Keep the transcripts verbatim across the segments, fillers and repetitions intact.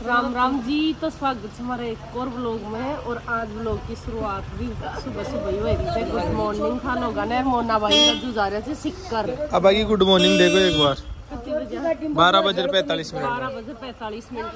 राम राम जी। तो स्वागत है हमारे एक और ब्लॉग में। और आज ब्लॉग की शुरुआत भी सुबह सुबह ही हुई थी। गुड मॉर्निंग खाना होगा ना मोना भाई रज्जू जा रहे थे सिक्कर। अब आगे गुड मॉर्निंग देखो एक बार। बारह बजे पैतालीस मिनट बारह बजे पैतालीस मिनट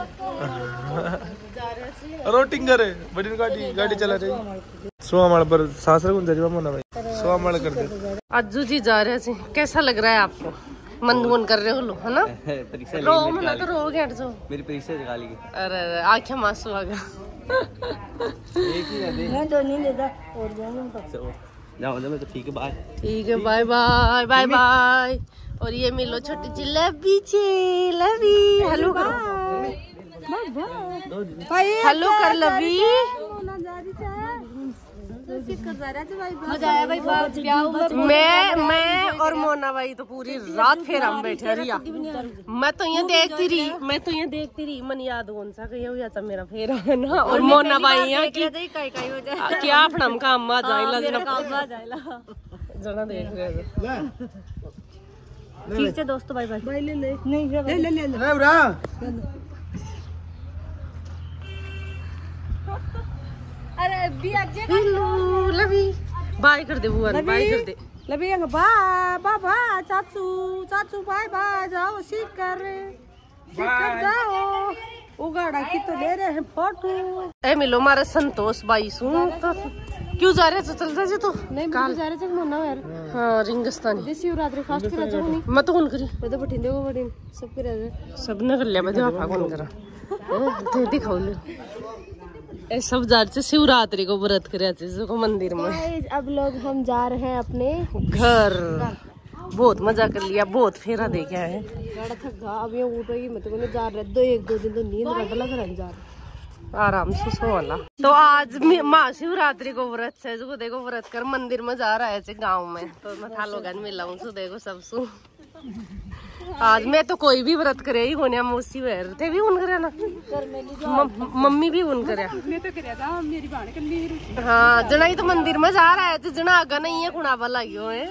रोटिंग करे बड़ी गाड़ी गाड़ी चला रही सो हमारे पर सासरे कौन जा मोना भाई सो हमारे कर दे। अज्जू जी जा रहे थे। कैसा लग रहा है आपको? मन मन कर रहे हो लो है ना? परीक्षा रो मना तो रो गया जो मेरी परीक्षा निकाली गई। अरे अरे आंखें मासू आ गया। एक ही दे मैं तो नहीं देता और जाओ जाओ जाओ तो ठीक है बाय ठीक है बाय बाय बाय बाय। और ये मिलो छोटी सी लवी लवी हेलो करो हेलो कर लवी। मैं मैं और मोना भाई तो पूरी रात फिर हम बैठे रिया। मैं तो यहाँ देखती रही मैं तो यहाँ देखती रही मन याद कौन सा कहीं हुआ था मेरा फेरा है ना। और मोना भाई यहाँ की क्या अपना काम आ जाएगा जना देख रहे ठीक है दोस्तों बाय बाय बाय ले ले नहीं ले ले ले ले अरे भी अजय लवी बाय कर दे बुआ बाय कर दे लवी बाय बाय बाय चाचू चाचू बाय बाय जाओ सिक्कर सिक्कर जाओ उगाड़ा की तो ले रहे हैं फोटो। ए मिलो मारे संतोष भाई सुन तो क्यों जा रहे थे चलते जी तो नहीं काल जा रहे थे मोना यार। हां रिंगस्तानी देसी रात्रि फास्ट कर जो नहीं मैं तो कौन करी मैं तो बठिंदे को बठिन सब कर रहे सब ने कर लिया बदे आपा कौन करा दे दिखाओ ले ए सब जा रहे शिवरात्रि को व्रत करे को मंदिर में। अब लोग हम जा रहे हैं अपने घर। बहुत मजा कर लिया बहुत फेरा देखे है अब ये उठोगी मैं तो जा रहे दो एक दो दिन तो नींद बदला कर जा रहे आराम से सो वाला। तो आज महाशिवरात्रि को व्रत है जो देखो व्रत कर मंदिर में जा रहा है गाँव में तो मैं था लोग मिला हूँ देखो सब सु आज मैं तो कोई भी व्रत करे ही होने मौसी थे भी उन करे ना मम्मी भी उन करे मैं तो करे था मेरी बहन कर हाँ जना ही तो मंदिर में जा रहा है तो जना आगा नहीं है खुणावा लागियो है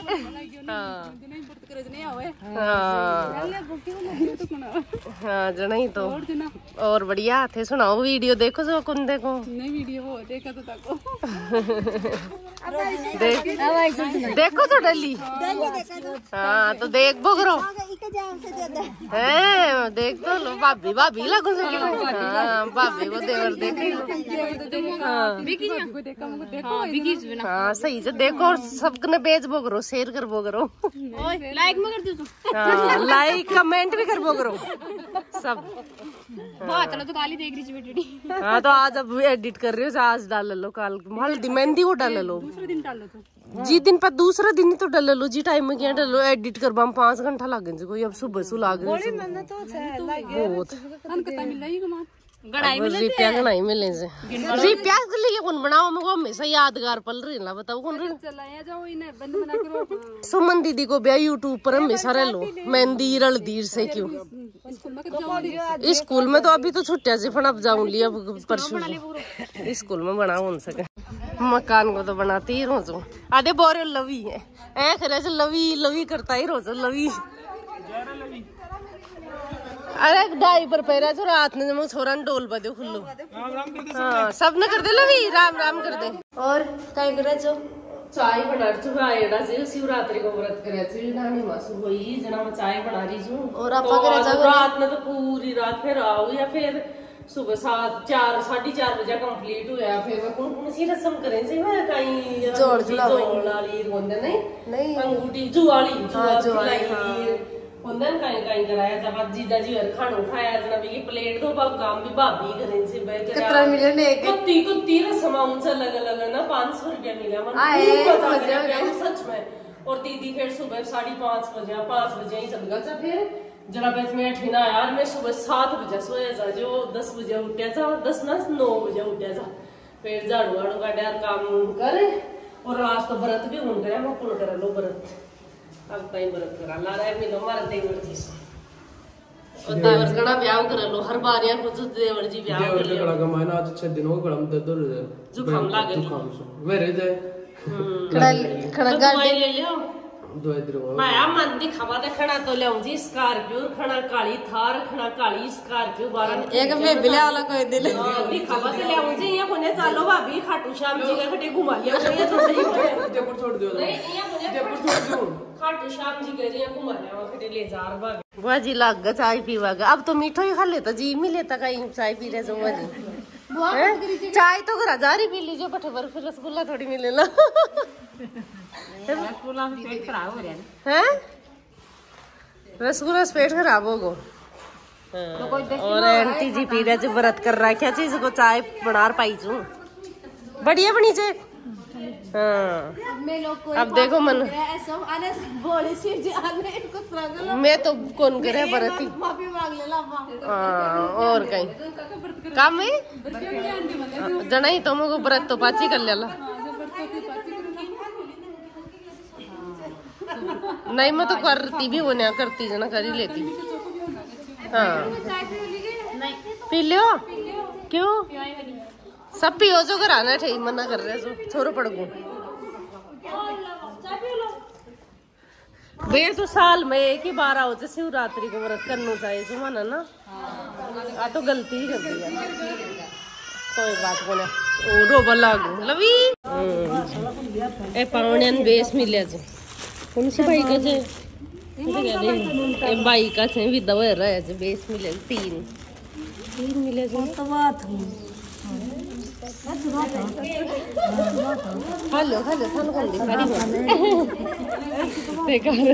हाँ जना ही तो और बढ़िया थे सुनाओ वीडियो देखो जो कौन देखो नहीं वीडियो वो देखा तो ताको देखो तो डली हाँ तो देख बो करो है देख तो लो भाभी भाभी लगो हाँ भाभी को देवर देख हाँ सही से देखो सबने बेच बो करो शेयर कर बो करो लाइक में कर दो हाँ लाइक कमेंट भी कर बो करो सब बहुत चलो तो काली देख रही बेटी हाँ तो आज अब एडिट कर रही हो आज डाल लो कल हल्दी मेहंदी वो डाल लो दूसरे दिन डाल लो जी दिन पर दूसरा दिन तो डाल लो जी टाइम में क्या डालो एडिट करवा में पाँच घंटा लग गए कोई अब सुबह सु लाग बहुत रिपिया गणाई मिले से रिपिया के लिए कौन बनाओ मेरे को हमेशा यादगार पल रही ना बताओ कौन सुमन दीदी को ब्याह यूट्यूब पर हमेशा रह लो मेहंदी रलदीर से क्यों स्कूल में तो अभी तो छुट्टिया से अब जाऊं लिया परसों स्कूल में बना हो सके मकान को तो बनाती ही रोजो आधे बोरे लवी है ऐ करे से लवी लवी करता ही रोजो लवी अरे डाई पर पैरा जो रात ने जब छोरा डोल बदे खुल्लो हाँ सब ने कर दे लवी राम राम कर दे। और काय करे जो चाय बना रही आएड़ा से शिवरात्रि को व्रत करे छी नानी मासु होई जना मैं चाय बना रही हूं और आपा करे जा रात में तो पूरी रात फिर आओ या फिर सुबह सात चार साढ़े चार बजे कंप्लीट हुआ फिर मैं कौन कौन सी रस्म करें से मैं कहीं जोड़ जोड़ वाली होंदे नहीं नहीं अंगूठी जुआली जुआली होंदन कहीं कहीं कराया जब जीजा जी और खानो खाया जना भी प्लेट दो बाब काम भी भाभी करें से बैठ कितना मिले ने कुत्ती कुत्ती रस्म उनसे अलग अलग ना पाँच सौ रुपया मिला मन सच में। और दीदी फिर सुबह साढ़े पाँच बजे पाँच बजे ही चल गया फिर जरा बैठ में ठिना यार मैं सुबह सात बजे सोया जा जो दस बजे उठा जा दस ना नौ बजे उठा जा फिर झाड़ू वाड़ू का डर काम करे और आज तो व्रत भी उन करे मैं कौन कर लो व्रत अब कहीं व्रत करा ला रहा है मिलो मार देवर जी और देवर गड़ा ब्याह कर लो हर बार यार कुछ देवर जी ब्याह कर ले गड़ा का महीना आज छह दिन हो गड़ा दर्द दर्द जुकाम लागे जुकाम सो वे रह जाए खड़ा खड़ा गाड़ी ले लियो माया मन दिखावा दे खड़ा तो ले जी स्कॉर्पियो खड़ा काली थार खड़ा काली स्कॉर्पियो बारह एक में बिले वाला कोई दिल दिखावा दे ले जी ये कोने चालो भाभी खाटू श्याम जी का खटे घुमा लिया ये तो सही जयपुर छोड़ दियो नहीं ये कोने जयपुर छोड़ दियो खाटू श्याम जी के ये घुमा लिया खटे ले जार भाभी बुआ जी लग ग चाय पीवागा अब तो मीठो ही खा लेता जी मी लेता कहीं चाय पी रहे जो बुआ जी चाय तो घर जा रही पी लीजिए बठे पर फिर रसगुल्ला थोड़ी मिलेला रसगुल्ला से पेट खराब हो रहा है रसगुल्ला से पेट खराब होगो और आंटी जी पी रहे व्रत कर रहा है क्या चीज को चाय बना पाई चू बढ़िया बनी चाय हाँ अब देखो मन मैं तो कौन करे व्रत और कहीं काम है जना ही तुम को व्रत तो पाची कर लेला नहीं मैं तो करती भी वो नहीं करती जना कर ही लेती हाँ पी लो क्यों सब पियो जो कराना ठीक मना कर रहे जो छोरो पड़ गो भैया तो साल में एक ही बार आओ जो शिवरात्रि को व्रत करना चाहिए जो माना ना आ तो गलती ही कर दी कोई बात को ना ओ रोबा लागू लवी ए पावने बेस मिले जो कौन सी बाई का जे ए बाई का से विदा हो रहा है जो बेस मिले तीन तीन मिले जो तो बात हूं हेलो हेलो फोन कर दी सारी ते कर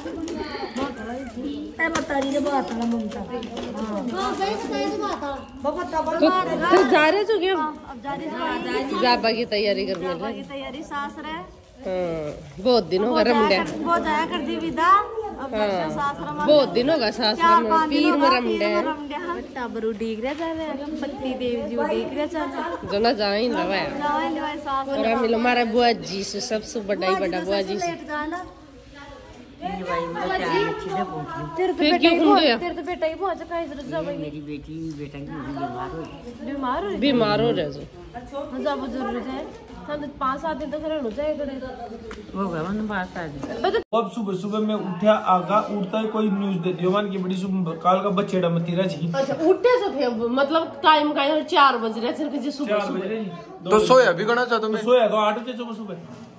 ए बतारी के बात ना ममता हां गई गई बात बाबा तब तो जा रहे हो क्या अब जा रहे हैं जाबा की तैयारी करने लगे की तैयारी सास रे हां बहुत दिन हो गए रमडे बहुत जाया कर दी विदा अब सास रमा बहुत दिन होगा सास रमा पीर में रमडे टाबरू डीग रे जावे पत्ती देव जी डीग रे जावे जना जाई लवा जाई लवा सास और मिलो मारे बुआ जी से सबसे बड़ा ही बड़ा बुआ जी से ये भाई मुझे क्या अच्छी ना पहुंची तेरे तो बेटा ही तेरे तो बेटा ही पहुंच का इधर जा भाई मेरी बेटी बेटा की बीमार हो बीमार हो बीमार हो रहे जो मजा बुजुर्ग है तो पांच सात दिन तक रहना चाहिए करे वो गवन पांच सात दिन अब सुबह सुबह मैं उठा आगा उठता है कोई न्यूज़ दे दियो मान की बड़ी सुबह काल का बच्चेड़ा मतीरा जी अच्छा उठे से थे मतलब टाइम का चार बज रहे सिर्फ जी सुबह सुबह तो सोया भी करना चाहता मैं सोया तो आठ बजे सुबह सुबह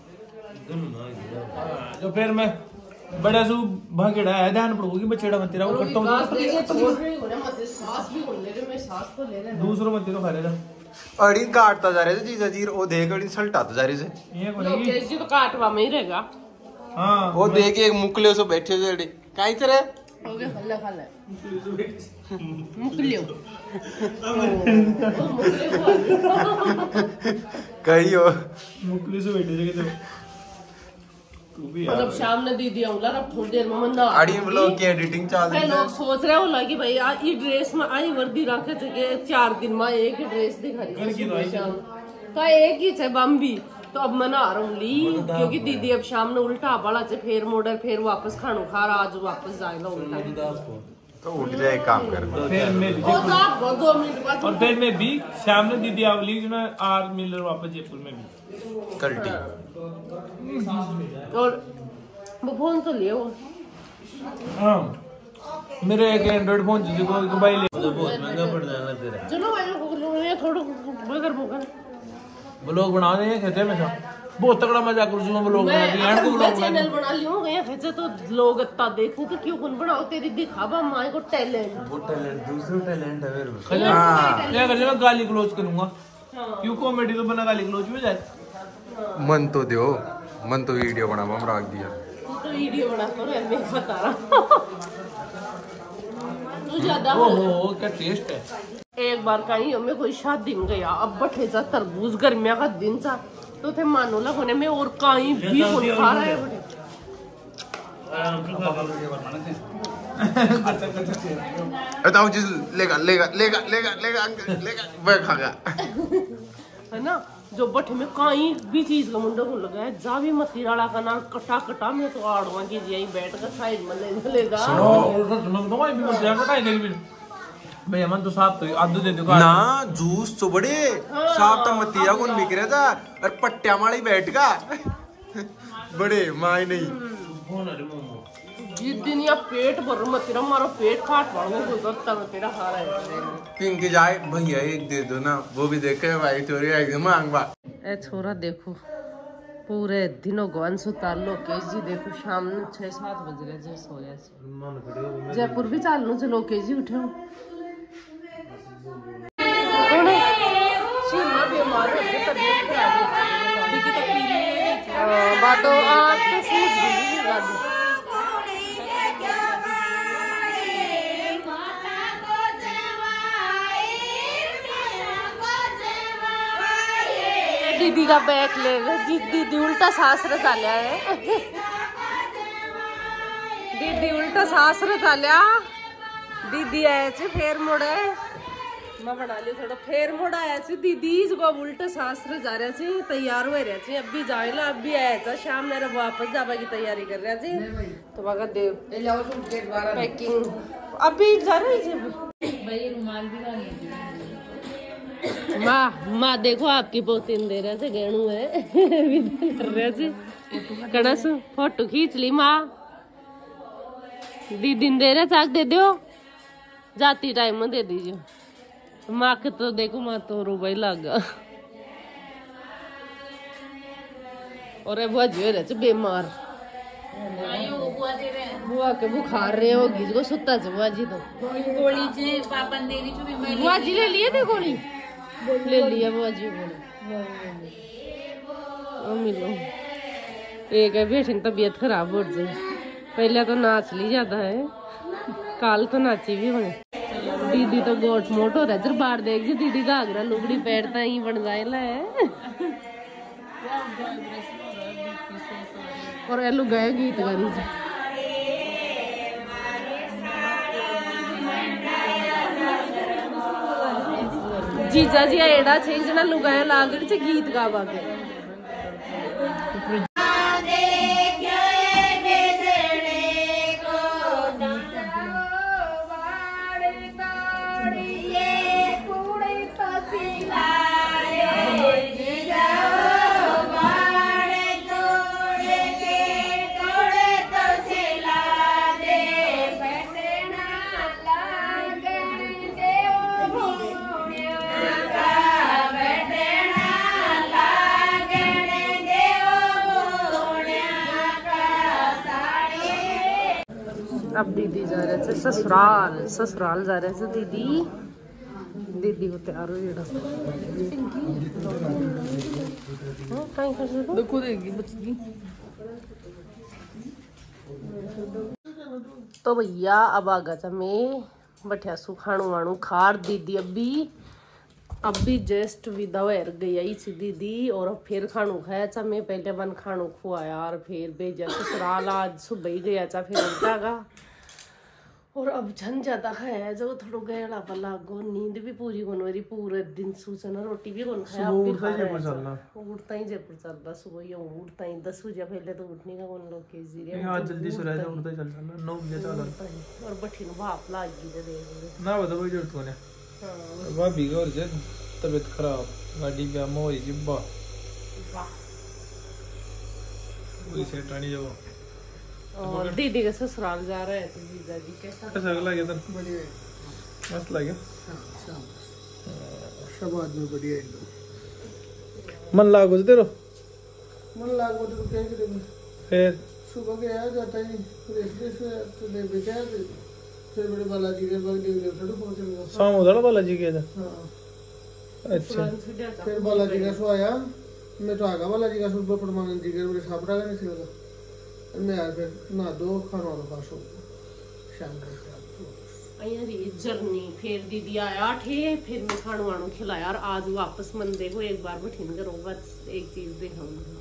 तो फिर मैं बड़ा सु भागेड़ा है ध्यान पड़ोगी बच्चेड़ा मतीरा वो करता हूं दूसरों मतीरा खा रहे अड़ी काटता जा रहे थे जीजा जी वो देख अड़ी सलटाता जा रहे थे ये कोई जी तो काटवा में ही रहेगा हां वो देख एक मुकले से बैठे थे अड़ी काई तरह हो गया खल्ला खल्ला मुकलियो कहीं हो मुकले से बैठे थे तो मतलब शाम ने दीदी आऊंगा अब थोड़ी देर में मंदा आड़ी व्लॉग की एडिटिंग चल रही है लोग सोच रहे हो लगी भाई यार ये ड्रेस में आई वर्दी रखे थे चार दिन में एक ही ड्रेस दिखा रही है शाम का एक ही है बम्बी तो अब मना रहा हूँ ली क्योंकि दीदी अब शाम ने उल्टा वाला से फिर मोड़र फिर वापस खानो खा रहा आज वापस जाएगा उल्टा तो उठ जाए काम कर फिर मैं दो मिनट बाद और फिर मैं भी शाम ने दीदी आवली जो ना आर मिलर वापस जयपुर में भी कल्टी और वो फोन तो लिया वो हाँ मेरे एक एंड्रॉइड फोन जिसको मोबाइल बहुत महंगा पड़ जाना तेरा चलो भाई थोड़ा बगर बोकर ब्लॉग बना रहे हैं खेते में बहुत तगड़ा मजा करूँ मैं ब्लॉग बना रही हूं को ब्लॉग चैनल बना लियो गए खेते तो लोग इतना देखते तो क्यों कौन बनाओ तेरी दिखावा मां को टैलेंट वो टैलेंट दूसरा टैलेंट है मेरे को हां क्या कर मैं गाली क्लोज करूंगा क्यों कॉमेडी तो बना गाली क्लोज में जाए मन तो दो मन तो वीडियो बना हम रख दिया तो वीडियो बना तो मैं बता रहा तू ज्यादा ओहो क्या टेस्ट है एक बार कहीं मैं कोई शादी में गया अब बठे जा तरबूज गर्मिया का दिन था तो थे मानो ला होने में और कहीं भी कोई खा रहा है बताओ जिस लेगा लेगा लेगा लेगा लेगा लेगा वह खागा है ना जो बठे में कहीं भी चीज का मुंडा को लगा है जा भी मतीराला का ना कटा कटा में तो आड़वा की जी बैठ कर साइड में ले लेगा सुनो सुनो तो भाई भी मतीरा कटाई गई भी भाई मन तो साफ तो आदू दे दो ना जूस तो बड़े साफ तो मतीरा कौन बिक रहा था और पट्टिया माड़ी बैठ का बड़े माई नहीं जिस दिन या पेट भर मत तेरा मारो पेट फाट पड़ो गुजरता मैं तेरा हारा है किंग की जाए भैया एक दे दो ना वो भी देखे भाई चोरी एकदम मांगवा। ए छोरा देखो पूरे दिनों गवन सुतार लो केस जी देखो शाम में छह सात बज रहे जो सोया से जयपुर भी चालू जो लोकेश जी उठे हो बीमार हो गए तबीयत खराब बातों आप तो सूझ गई गाड़ी दीदी का बैग ले जी दीदी उल्टा सांस रचा लिया है दीदी उल्टा सांस रचा लिया दीदी आए थे फेर मुड़े मैं बना ली थोड़ा फेर मुड़ा आया थे दीदी इसको उल्टा सांस रचा रहे थे तैयार हो रहे थे अभी जाए ना अभी आया था शाम मेरे वापस जाने की तैयारी कर रहे थे तो वहाँ देव पैकिंग अभी जा रही थी रुमाल भी माँ माँ देखो आपकी पोतीन दे रहे थे गेणु है कर रहे थे कड़स फोटो खींच ली माँ दीदी दे रहे चाक दे दो जाती टाइम में दे दीजिए माँ के तो देखो माँ तो रुपये लगा और बुआ जी रहे बीमार बुआ के बुखार रहे होगी इसको सुता च बुआ जी तो गोली से पापन दे रही बुआ जी ले लिए थे गोली ले लिया बुआ जी को मिलो एक है बेटी तबीयत खराब हो जाए पहले तो नाच ली जाता है काल तो नाची भी बने दीदी तो गोट मोट हो रहा है बाहर देख जी दीदी का आगरा लुगड़ी पैरता ही बन जाए ला है और एलू गए गीत गारी से जीजा जी एड़ा चेंज ना लुगाया लाग से गीत गावा के अब दीदी जा रहे थे ससुराल ससुराल जा रहे थे दीदी दीदी को तैयार हो देखो देगी तो भैया अब आ गया मैं बठिया सु खाणु वाणु खार दीदी अभी अभी जस्ट विदा हो गई थी दीदी और फिर खाणु खाया था मैं पहले मन खाणु खुआया और फिर भेजा ससुराल आज सुबह ही गया था फिर जागा और अब झन ज्यादा खाया जो थोड़ा गया पला गो नींद भी पूरी कौन मेरी पूरे दिन सूचना रोटी भी कौन खाया उठता ही जयपुर चल रहा सुबह ही उठता ही दस बजे पहले तो उठने का कौन लोग के जी आज जल्दी सो रहा उठता ही चल चल नौ बजे चल और बठिन भाप लागी दे ना बता कोई जरूरत कोने हां भाभी का और जन तबीयत खराब गाड़ी पे मोरी जिब्बा वाह पूरी सेट रानी जाओ और दीदी के ससुराल जा रहे हैं जीजा जी कैसा कैसा लगा था बढ़िया मस्त लगा सब आदमी बढ़िया मन लागो तेरो मन लागो तो क्या करेंगे फिर सुबह गया जाता ही रेस्टलेस तो दे बेचा फिर बड़े बालाजी के बाग देव थोड़ा पहुंचेगा शाम उधर बालाजी के जा हां अच्छा फिर बालाजी का सो आया मैं तो आगा बालाजी का सुबह परमानंद जी के बड़े साबरा का नहीं सीधा मैं आ फिर ना दो खाना वाला पासो शाम को अयारी जर्नी फिर दीदी आया थे फिर मैं खाना वाणु खिलाया और आज वापस मन देखो एक बार बैठिन करो बस एक चीज दिखाऊंगी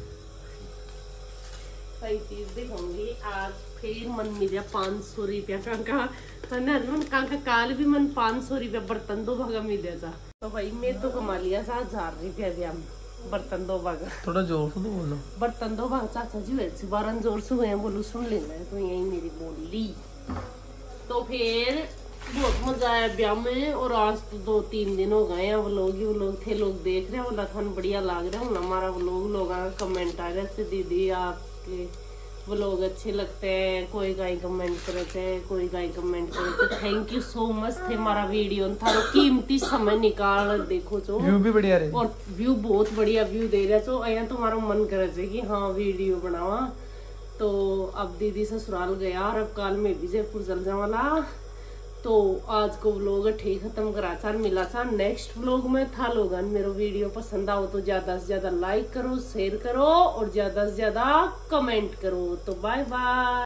सही चीज दिखाऊंगी आज फिर मन मिला पाँच सौ रुपया का का मन का काल भी मन पाँच सौ रुपया बर्तन दो भागा मिले था तो भाई मैं तो कमा लिया था हजार रुपया भी हम बर्तन दो भाग थोड़ा जोर से बोलो बर्तन दो भाग चाचा जी वैसे बारह जोर से हुए बोलू सुन लेना है तो यही मेरी बोली तो फिर बहुत मजा आया ब्याह में और आज तो दो तीन दिन हो गए हैं वो लोग ही वो लोग थे लोग देख रहे हैं बोला था बढ़िया लग रहा है हमारा वो लोग लोग कमेंट आ रहे थे दीदी आपके व्लॉग अच्छे लगते हैं, कोई गाय कमेंट करते हैं, कोई गाय कमेंट करते। थैंक यू सो मच थे हमारा वीडियो था कीमती समय निकाल देखो जो व्यू भी बढ़िया रहे और व्यू बहुत बढ़िया व्यू दे रहा तो अया तुम्हारा मन करे थे कि हाँ वीडियो बनावा। तो अब दीदी ससुराल गया और अब काल में भी जयपुर चल जावाला। तो आज को व्लॉग ठीक खत्म करा चार मिला था नेक्स्ट व्लॉग में था। लोगन मेरा वीडियो पसंद आओ तो ज्यादा से ज्यादा लाइक करो, शेयर करो और ज्यादा से ज्यादा कमेंट करो। तो बाय बाय।